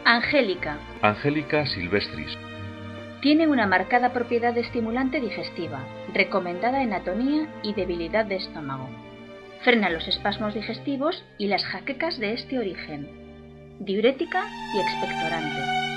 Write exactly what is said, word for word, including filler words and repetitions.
Angélica. Angélica silvestris. Tiene una marcada propiedad estimulante digestiva, recomendada en atonía y debilidad de estómago. Frena los espasmos digestivos y las jaquecas de este origen. Diurética y expectorante.